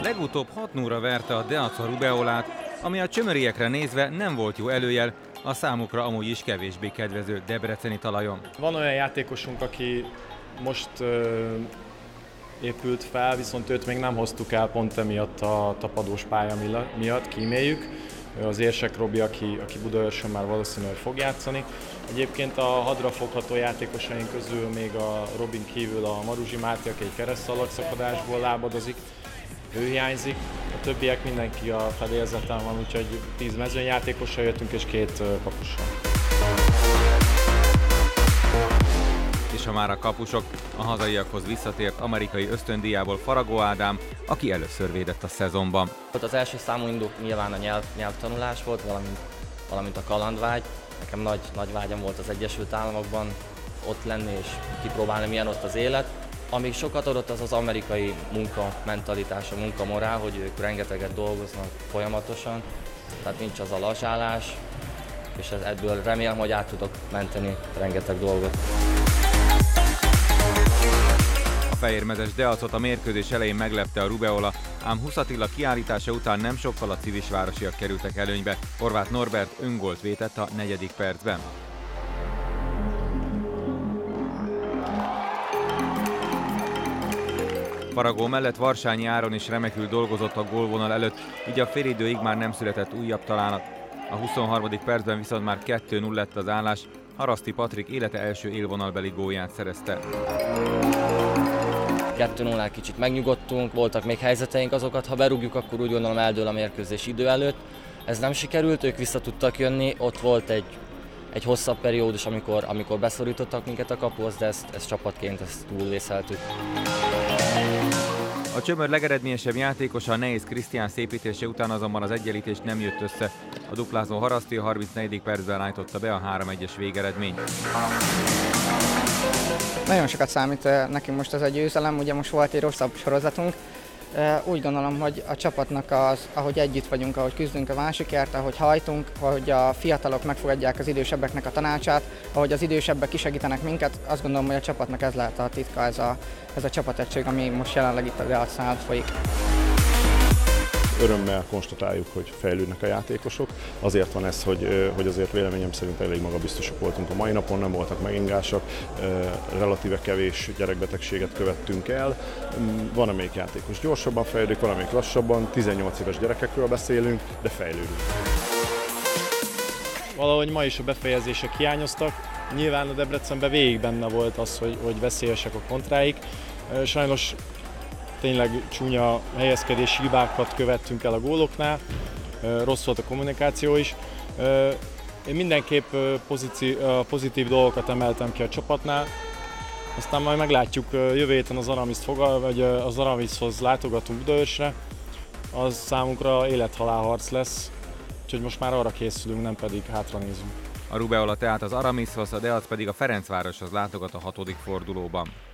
Legutóbb 6-0-ra verte a Deac a Rubeolát, ami a csömöriekre nézve nem volt jó előjel a számukra amúgy is kevésbé kedvező debreceni talajon. Van olyan játékosunk, aki most épült fel, viszont őt még nem hoztuk el pont emiatt a tapadós pálya miatt, kíméljük. Az Érsek Robi, aki Budaörsön már valószínűleg fog játszani. Egyébként a hadrafogható játékosaink közül még a Robin kívül a Maruzsi Máté, aki egy keresztszalagszakadásból lábadozik, ő hiányzik. A többiek mindenki a fedélzeten van, úgyhogy 10 mezőnyjátékossal jöttünk és 2 kapussal. És ha már a kapusok, a hazaiakhoz visszatért amerikai ösztöndíjából Faragó Ádám, aki először védett a szezonban. Az első számú indok nyilván a nyelvtanulás volt, valamint a kalandvágy. Nekem nagy vágyam volt az Egyesült Államokban ott lenni és kipróbálni, milyen ott az élet. Amíg sokat adott az amerikai munkamentalitás, a munkamorál, hogy ők rengeteget dolgoznak folyamatosan, tehát nincs az a lazsálás, és ebből remélem, hogy át tudok menteni rengeteg dolgot. A fehérmezes Deacot a mérkőzés elején meglepte a Rubeola, ám Husz Attila kiállítása után nem sokkal a civisvárosiak kerültek előnybe. Horváth Norbert öngolt vétett a 4. percben. Faragó mellett Varsányi Áron is remekül dolgozott a gólvonal előtt, így a félidőig már nem született újabb találat. A 23. percben viszont már 2-0 lett az állás, Haraszti Patrik élete első élvonalbeli gólját szerezte. 2-0-nál kicsit megnyugodtunk, voltak még helyzeteink, azokat ha berúgjuk, akkor úgy gondolom eldől a mérkőzés idő előtt. Ez nem sikerült, ők vissza tudtak jönni, ott volt egy hosszabb periódus, amikor beszorítottak minket a kapuhoz, de ezt csapatként túlvészeltük. A csömör legeredményesebb játékosa a nehéz Krisztián szépítése után azonban az egyenlítés nem jött össze. A duplázó Haraszti a 34. percben állította be a 3-1-es végeredményt. Nagyon sokat számít nekünk most ez a győzelem, ugye most volt egy rosszabb sorozatunk. Úgy gondolom, hogy a csapatnak ahogy együtt vagyunk, ahogy küzdünk a másikért, ahogy hajtunk, ahogy a fiatalok megfogadják az idősebbeknek a tanácsát, ahogy az idősebbek kisegítenek minket, azt gondolom, hogy a csapatnak ez lehet a titka, ez a csapategység, ami most jelenleg itt a Deacnál folyik. Örömmel konstatáljuk, hogy fejlődnek a játékosok. Azért van ez, hogy azért véleményem szerint elég magabiztosak voltunk a mai napon, nem voltak megingásak, relatíve kevés gyerekbetegséget követtünk el. Van, amelyik játékos gyorsabban fejlődik, van, amelyik lassabban, 18 éves gyerekekről beszélünk, de fejlődünk. Valahogy ma is a befejezések hiányoztak. Nyilván a Debrecenben végig benne volt az, hogy veszélyesek a kontráik. Sajnos tényleg csúnya helyezkedési hibákat követtünk el a góloknál, rossz volt a kommunikáció is. Én mindenképp pozitív dolgokat emeltem ki a csapatnál, aztán majd meglátjuk jövő héten az Aramiszhoz látogatunk Budaörsre, az számunkra élet-halál harc lesz, úgyhogy most már arra készülünk, nem pedig hátra nézünk. A Rubeola tehát az Aramiszhoz, a Deac pedig a Ferencvároshoz látogat a 6. fordulóban.